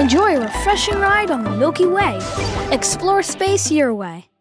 Enjoy a refreshing ride on the Milky Way. Explore space your way.